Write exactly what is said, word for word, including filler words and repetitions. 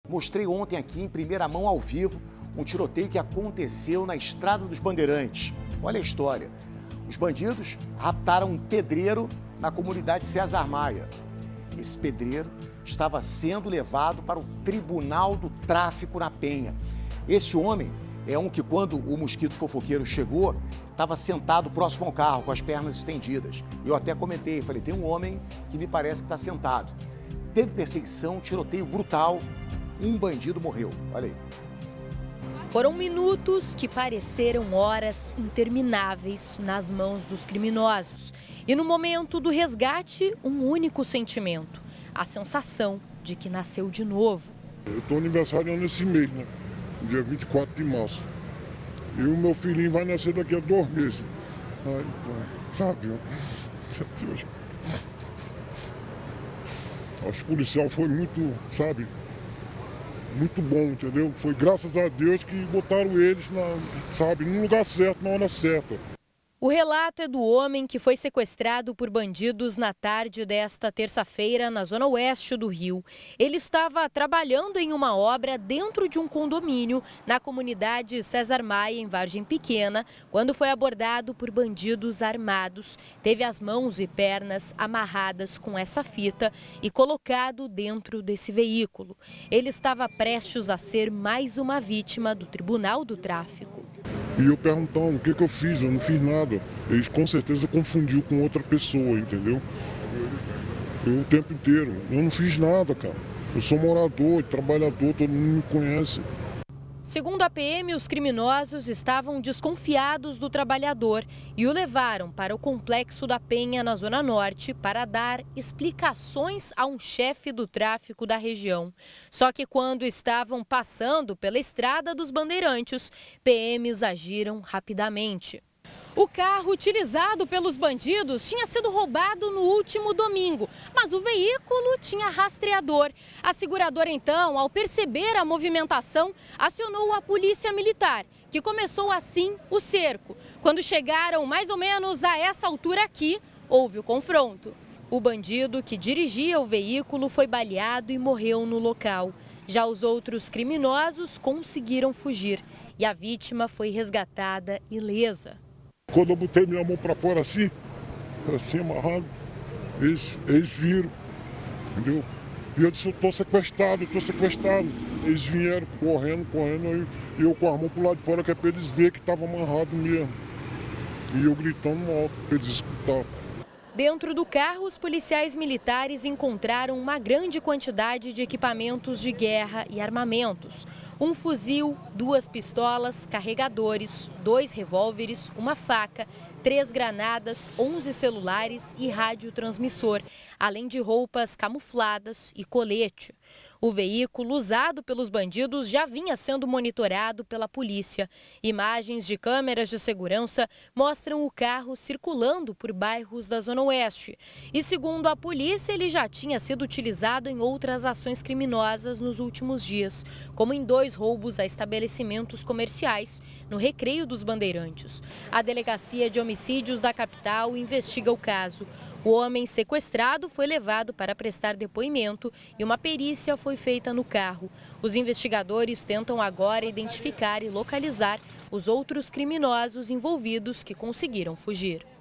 Mostrei ontem aqui em primeira mão ao vivo um tiroteio que aconteceu na Estrada dos Bandeirantes. Olha a história. Os bandidos raptaram um pedreiro na comunidade César Maia. Esse pedreiro estava sendo levado para o Tribunal do Tráfico na Penha. Esse homem é um que, quando o mosquito fofoqueiro chegou, estava sentado próximo ao carro, com as pernas estendidas. Eu até comentei, falei, tem um homem que me parece que está sentado. Teve perseguição, tiroteio brutal, um bandido morreu. Olha aí. Foram minutos que pareceram horas intermináveis nas mãos dos criminosos. E no momento do resgate, um único sentimento, a sensação de que nasceu de novo. Eu estou aniversariando esse mês, né? Dia vinte e quatro de março. E o meu filhinho vai nascer daqui a dois meses. Ai, sabe? Os policiais foi muito, sabe? Muito bom, entendeu? Foi graças a Deus que botaram eles, na, sabe, no lugar certo, na hora certa. O relato é do homem que foi sequestrado por bandidos na tarde desta terça-feira na zona oeste do Rio. Ele estava trabalhando em uma obra dentro de um condomínio na comunidade César Maia, em Vargem Pequena, quando foi abordado por bandidos armados. Teve as mãos e pernas amarradas com essa fita e colocado dentro desse veículo. Ele estava prestes a ser mais uma vítima do Tribunal do Tráfico. E eu perguntando o que, que eu fiz, eu não fiz nada. Eles com certeza confundiu com outra pessoa, entendeu? Eu o tempo inteiro, eu não fiz nada, cara. Eu sou morador, trabalhador, todo mundo me conhece. Segundo a P M, os criminosos estavam desconfiados do trabalhador e o levaram para o Complexo da Penha, na Zona Norte, para dar explicações a um chefe do tráfico da região. Só que quando estavam passando pela Estrada dos Bandeirantes, P Ms agiram rapidamente. O carro utilizado pelos bandidos tinha sido roubado no último domingo, mas o veículo tinha rastreador. A seguradora, então, ao perceber a movimentação, acionou a polícia militar, que começou assim o cerco. Quando chegaram mais ou menos a essa altura aqui, houve o confronto. O bandido que dirigia o veículo foi baleado e morreu no local. Já os outros criminosos conseguiram fugir e a vítima foi resgatada ilesa. Quando eu botei minha mão para fora assim, assim amarrado, eles, eles viram, entendeu? E eu disse, eu estou sequestrado, eu estou sequestrado. Eles vieram correndo, correndo, e eu com a mão para o lado de fora, que é para eles verem que estava amarrado mesmo. E eu gritando alto para eles escutarem. Dentro do carro, os policiais militares encontraram uma grande quantidade de equipamentos de guerra e armamentos. Um fuzil, duas pistolas, carregadores, dois revólveres, uma faca, três granadas, onze celulares e radiotransmissor, além de roupas camufladas e colete. O veículo usado pelos bandidos já vinha sendo monitorado pela polícia. Imagens de câmeras de segurança mostram o carro circulando por bairros da Zona Oeste. E segundo a polícia, ele já tinha sido utilizado em outras ações criminosas nos últimos dias, como em dois roubos a estabelecimentos comerciais no Recreio dos Bandeirantes. A Delegacia de Homicídios da capital investiga o caso. O homem sequestrado foi levado para prestar depoimento e uma perícia foi feita no carro. Os investigadores tentam agora identificar e localizar os outros criminosos envolvidos que conseguiram fugir.